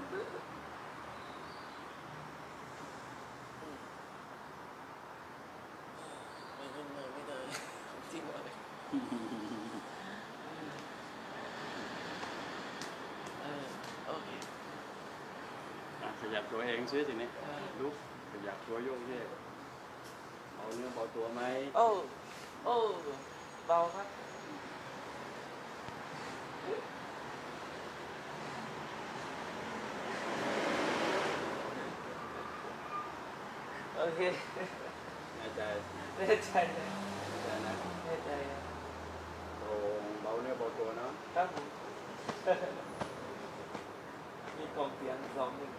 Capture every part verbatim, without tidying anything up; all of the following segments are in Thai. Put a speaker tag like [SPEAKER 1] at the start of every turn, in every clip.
[SPEAKER 1] ไม่ขึ้นเลยไม่เลยจริงเลยเออโอเค
[SPEAKER 2] ขยับตัวเองซิทีนี้ลุกขยับตัวโยกเยกเอาเนื้อเบาตัวไหม
[SPEAKER 1] โอ้โอ้เบาครับโอเค
[SPEAKER 2] แน่ใจ
[SPEAKER 1] แน่ใจแน่ใจนะแน่ใจ
[SPEAKER 2] ตรงเบาเนื้อเบาตัวเนาะ
[SPEAKER 1] ครับผมมีกองเสียงสองหนึ่ง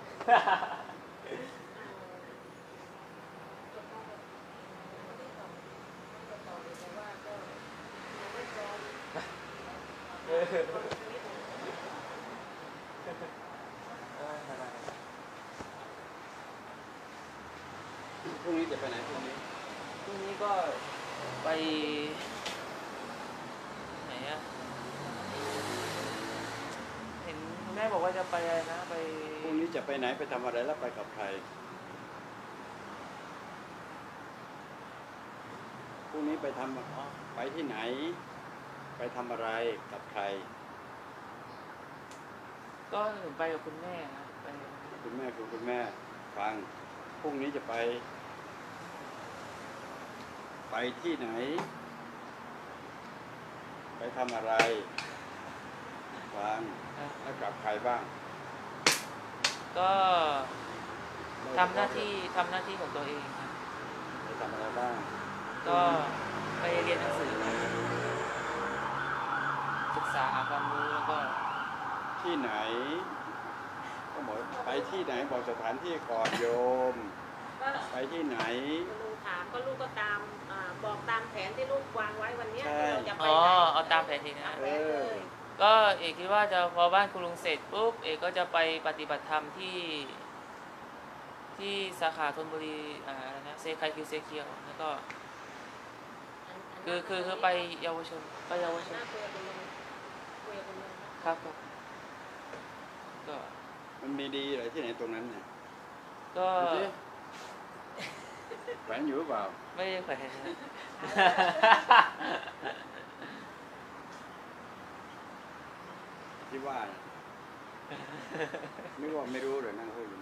[SPEAKER 2] พรุ่งนี้จะไปไหนพรุ่งนี้
[SPEAKER 1] พรุ่งนี้ก็ไปไหนอะเห็นแม่บอกว่าจะไปอะไรนะไป
[SPEAKER 2] พรุ่งนี้จะไปไหนไปทำอะไรแล้วไปกับใครพรุ่งนี้ไปทำไปที่ไหนไปทำอะไรกับใคร
[SPEAKER 1] ก็หนูไปกับคุณแม่นะไป
[SPEAKER 2] คุณแม่คือคุณแม่ฟังพรุ่งนี้จะไปไปที่ไหนไปทำอะไรฟังแล้วกับใครบ้าง
[SPEAKER 1] ก็ทำหน้าที่ทำหน้าที่ของตัวเองครับ
[SPEAKER 2] ไปทำอะไรบ้าง
[SPEAKER 1] ก็ไปเรียนหนังสือศึกษาหาความรู้แล้วก็
[SPEAKER 2] ที่ไหนก็บอกไปที่ไหนบอกสถานที่ก่อนโยมไปที่ไหน
[SPEAKER 3] ลุงถามก็ลูกก็ตามบอกตามแผนที่ลูกวางไว้วันนี้เราจะไป
[SPEAKER 1] อ๋อเอาตามแผนทีนะก็เอกคิดว่าจะพอบ้านคุณลุงเสร็จปุ๊บเอกก็จะไปปฏิบัติธรรมที่ที่สาขาธนบุรีอะไรนะเซคายคิวเซเคียวแล้วก็คือคือคือไปเยาวชนไปเยาวชนครับก็
[SPEAKER 2] มันมีดีอะไรที่ไหนตรงนั้นเนี่ย
[SPEAKER 1] ก็
[SPEAKER 2] แขวนอยู่เปล่า
[SPEAKER 1] ไม่ได้แขวน
[SPEAKER 2] ที่ว่านึกว่าไม่รู้เลยนั่งคุยอยู่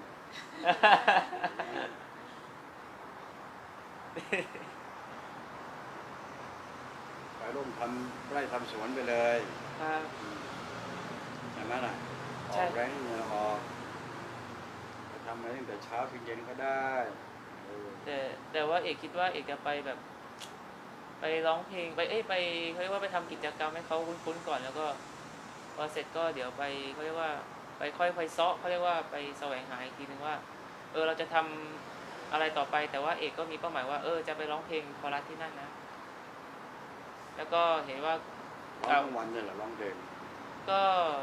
[SPEAKER 2] ไปร่วมทำไร่ทำสวนไปเลย
[SPEAKER 1] ครับ
[SPEAKER 2] ใช่ไหมล่ะออกแรงเงินออกไปทำอะไรตั้งแต่เช้าถึงเย็นก็ได้
[SPEAKER 1] แต่แต่ว่าเอกคิดว่าเอกจะไปแบบไปร้องเพลงไปเอ้ยไปเขาเรียกว่าไปทำกิจกรรมให้เขาคุ้นๆก่อนแล้วก็พอเสร็จก็เดี๋ยวไปเขาเรียกว่าไปค่อยไปเซาะเขาเรียกว่าไปแสวงหาอีกทีนึงว่าเออเราจะทำอะไรต่อไปแต่ว่าเอกก็มีเป้าหมายว่าเออจะไปร้องเพลงคอรัสที่นั่นนะแล้วก็เห็นว่า
[SPEAKER 2] ร้องวันเนี่ยเหรอร้องเพลง
[SPEAKER 1] ก็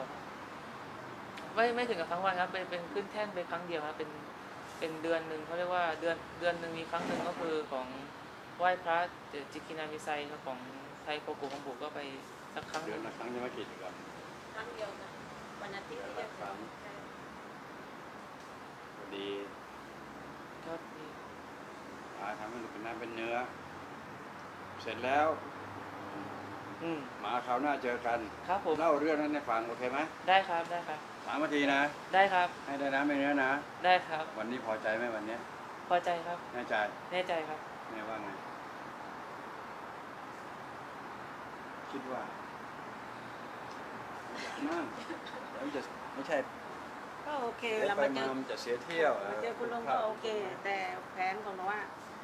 [SPEAKER 1] ไม่ไม่ถึงกับทั้งวันครับเป็นเป็นขึ้นแท่นเป็นครั้งเดียวครับเป็นเป็นเดือนหนึ่งเขาเรียกว่าเดือนเดือนหนึ่งมีครั้งหนึ่งก็คือของไหว้พระจิกินามิไซของไทยโกกุของบุก็ไปสักครั้ง
[SPEAKER 2] เดือนละครั้งยังไม่กี่กัน
[SPEAKER 3] ครั้งเดียวกันวันอาทิตย์ที่จะ
[SPEAKER 2] ครั้งดี
[SPEAKER 1] ก็ดี
[SPEAKER 2] มาทำให้เป็นน้ำเป็นเนื้อเสร็จแล้วมาคราวหน้าเจอกัน
[SPEAKER 1] ครับผม
[SPEAKER 2] เล่าเรื่องนั้นให้ฟังโอเคไหม
[SPEAKER 1] ได้ครับได้ครับ
[SPEAKER 2] สามนาทีนะ
[SPEAKER 1] ได้ครับ
[SPEAKER 2] ให้ได้น้ำเป็นเนื้อนะ
[SPEAKER 1] ได้ครับ
[SPEAKER 2] วันนี้พอใจไหมวันนี้
[SPEAKER 1] พอใจครับ
[SPEAKER 2] แน่ใจ
[SPEAKER 1] แน่ใจครับ
[SPEAKER 2] แม่ว่าไงคิดว่านั่นแล้วจะไม่ใช่
[SPEAKER 3] ก็โอเค
[SPEAKER 2] เราไปมามันจะเสียเที่ยว
[SPEAKER 3] เจอคุณลุงก็โอเคแต่แผนของเราว่า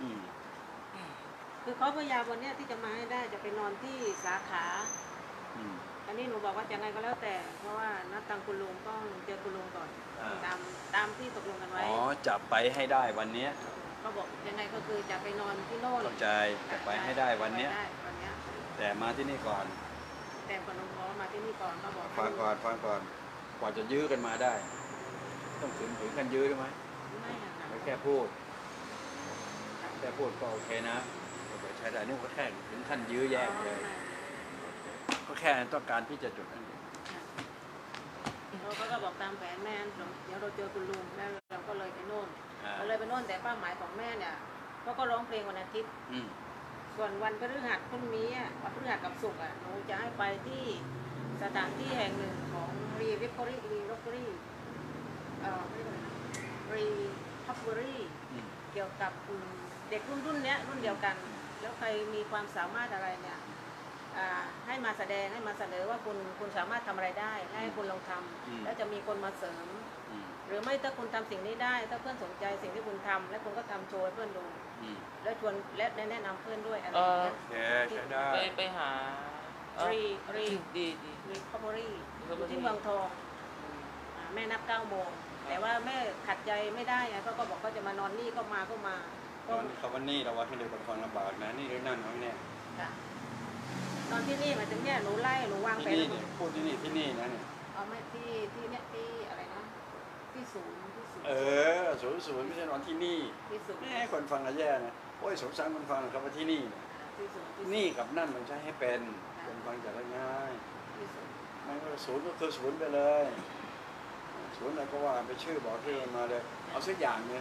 [SPEAKER 3] คือเขาพยายามวันนี้ที่จะมาให้ได้จะไปนอนที่สาขาอันนี้หนูบอกว่าจะไงก็แล้วแต่เพราะว่านัดตังคุณลุงต้องเจอคุณลุงก่อนตามตามที่ตกลงกันไว้
[SPEAKER 2] อ๋อจะไปให้ได้วันนี้
[SPEAKER 3] เขาบอกยังไงก็คือจะไปนอนที่โน่น
[SPEAKER 2] เข้าใจจะไปให้ได้วันนี้แต่มาที่นี่ก่อน
[SPEAKER 3] แต่คุณลุงบอกมาที่นี่ก่อนเขาบอก
[SPEAKER 2] ฟังก่อนฟังก่อนกว่าจะยื้อกันมาได้ต้องถึงถึงกันยื้อได้ไหมไม่แค่พูดแค่พูดก็โอเคนะใช่ได้นี่ก็แค่ถึงขั้นยื้อแย่งเลยก็แค่ต้องการที่จะจุดนั้น
[SPEAKER 3] เขาก็บอกตามแผนแม่เดี๋ยวเราเจอคุณลุงแล้วเราก็เลยไปโน่น
[SPEAKER 2] อ่า
[SPEAKER 3] เราเลยไปโน่นแต่เป้าหมายของแม่เนี่ยเขาก็ร้องเพลงวันอาทิตย์
[SPEAKER 2] อืม
[SPEAKER 3] ส่วนวันพฤหัสพรุ่งนี้อ่ะวันพฤหัสกับศุกร์อ่ะหนูจะให้ไปที่สถานที่แห่งหนึ่งของรีวิคอรี่รีวิคอรี่เอ่อไม่ใช่รีพับเบอรี่
[SPEAKER 2] อืม
[SPEAKER 3] เกี่ยวกับอืมเด็กรุ่นรุ่นเนี้ยรุ่นเดียวกัน แล้วใครมีความสามารถอะไรเนี่ยอ่าให้มาแสดงให้มาเสนอว่าคุณคุณสามารถทำอะไรได้และให้คุณลองทำแล้วจะมีคนมาเสริม
[SPEAKER 2] อืม
[SPEAKER 3] หรือไม่ถ้าคุณทำสิ่งนี้ได้ ถ้าเพื่อนสนใจสิ่งที่คุณทำและคุณก็ทำโชว์ให้เพื่อนดู
[SPEAKER 2] อืม
[SPEAKER 3] แล้วชวนและแนะนำเพื่อนด้วยอะไรอย่างเงี้ย
[SPEAKER 2] โอเคใช้ได้
[SPEAKER 1] ไปไปหาเอ้า
[SPEAKER 3] รีรี
[SPEAKER 1] ดีดี
[SPEAKER 3] รีคอมอรี่
[SPEAKER 1] Recovery
[SPEAKER 3] ที่เมืองทองอ่าแม่นับเก้าโมงแต่ว่าแม่ขัดใจไม่ได้ไงเขาก็บอกเขาจะมานอนนี่ก็มาก็มาก็
[SPEAKER 2] คำว่านี่เราว่าให้เร็วกว่าฟังลำบากนะนี่หรือนั่นเขาเนี่ย
[SPEAKER 3] ค่ะนอนที่นี่หมายถึงเนี่ยหนูไล่หนูวาง
[SPEAKER 2] ที่
[SPEAKER 3] แผน
[SPEAKER 2] นี่เนี่ยพูดที่นี่ที่นี่นะเนี่ย
[SPEAKER 3] เอาไม่ที่ที่เนี่ยที่อะไรนะที่ศูนย์ที่ศูนย์
[SPEAKER 2] เออศูนย์ศูนย์ไม่ใช่นอนที่นี่
[SPEAKER 3] ที่ศูนย์
[SPEAKER 2] แม่คนฟังก็แย่นะโอ้ยสงสารคนฟังคำว่าที่นี่เนี่ย
[SPEAKER 3] ที่ศูนย์ที่ศูย์
[SPEAKER 2] นี่กับนั่นมันใช้ให้เป็นคนฟังจะได้ง่าย
[SPEAKER 3] ที่ศูนย์
[SPEAKER 2] มันก็ศูนย์ก็คือศูนย์ไปเลยศูนย์อะไรก็ว่าไปชื่อบอกชื่อมันมาเลยเอาสักอย่างหนึง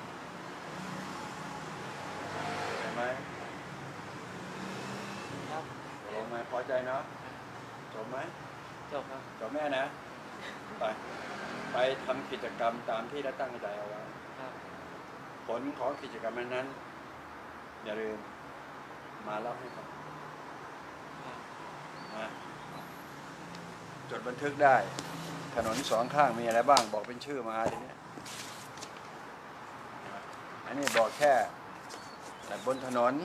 [SPEAKER 2] เห็นไหม
[SPEAKER 1] ครับ
[SPEAKER 2] ตกลงไหมพอใจเนาะจบไหม
[SPEAKER 1] จบครับ
[SPEAKER 2] จบแม่นะไปไปทำกิจกรรมตามที่ได้ตั้งใจเอาไว้
[SPEAKER 1] ครับ
[SPEAKER 2] ผลของกิจกรรมนั้นอย่าลืมมาเล่าให้ฟัง
[SPEAKER 1] ครับ
[SPEAKER 2] นะจดบันทึกได้ถนนสองข้างมีอะไรบ้างบอกเป็นชื่อมาทีนี้อันนี้บอกแค่แต่บนถนน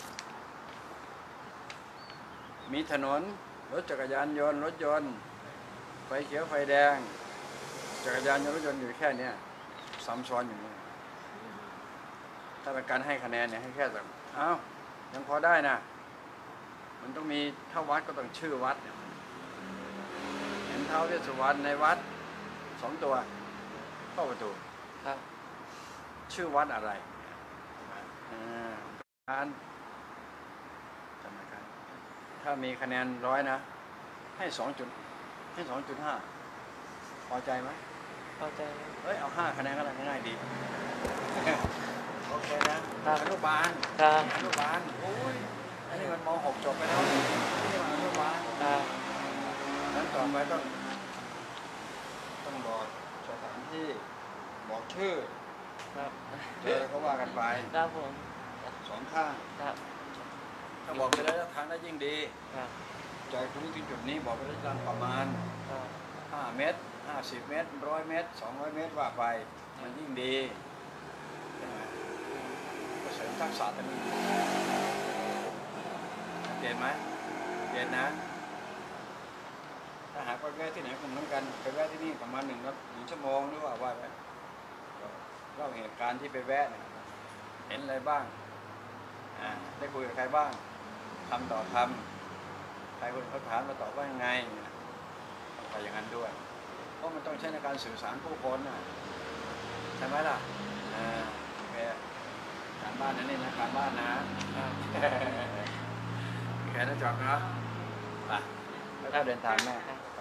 [SPEAKER 2] มีถนนรถจักรยานยนต์รถยนต์ไฟเขียวไฟแดงจักรยานยนต์รถยนต์อยู่แค่เนี้ยซ้ำซ้อนอยู่นี่ถ้าเป็นการให้คะแนนเนี่ยให้แค่แบบอ้าวยังพอได้นะมันต้องมีถ้าวัดก็ต้องชื่อวัดเนี่ยเห็นเท้าเวสสุวรรณในวัดสองตัวเข้าประตู
[SPEAKER 1] ครับ
[SPEAKER 2] ชื่อวัดอะไรอ่าการจำการถ้ามีคะแนนร้อยนะ ให้สองจุดให้สองจุดห้าพอใจไหม
[SPEAKER 1] พอใจไหม
[SPEAKER 2] เฮ้ย เอาห้าคะแนนก็ได้ง่ายๆดี โอเคนะครับ อนุบาล
[SPEAKER 1] ครับ
[SPEAKER 2] อนุบาลโอ้ยอันนี้มันมหกจบไปแล้วนี่มันอนุบาล
[SPEAKER 1] ครับ
[SPEAKER 2] นั้นต่อไปต้องต้องบอกสถานที่บอกชื่อ
[SPEAKER 1] ครับ
[SPEAKER 2] เจอก็ว่ากันไป
[SPEAKER 1] ครับผม
[SPEAKER 2] สองข้าง
[SPEAKER 1] ครับ
[SPEAKER 2] ถ้าบอกไปแล้วทางได้ยิ่งดี
[SPEAKER 1] ครับ
[SPEAKER 2] จากตรงที่จุดนี้บอกไปได้ประมาณ
[SPEAKER 1] ครับ
[SPEAKER 2] ห้าเมตรห้าสิบเมตรร้อยเมตรสองร้อยเมตรว่าไปมันยิ่งดีใช่ไหมก็เสริมทักษะตรงนี้เห็นไหมเห็นนะ ถ้าหากไปแวะที่ไหนคงเหมือนกันไปแวะที่นี่ประมาณหนึ่งนาทีหนึ่งชั่วโมงหรือว่าว่าไปเล่าเหตุการณ์ที่ไปแวะเนี่ยเห็นอะไรบ้างอ่าได้คุยกับใครบ้างทำต่อทำใครคนเขาถามมาตอบว่ายังไงต้องไปอย่างนั้นด้วยเพราะมันต้องใช้ในการสื่อสารผู้คนนะใช่ไหมล่ะอ่าโอเคการบ้านนั่นเองนะการบ้านนะครับ แค่นั้นจบนะไปแล้วก็เดินทางแม่
[SPEAKER 1] ครับ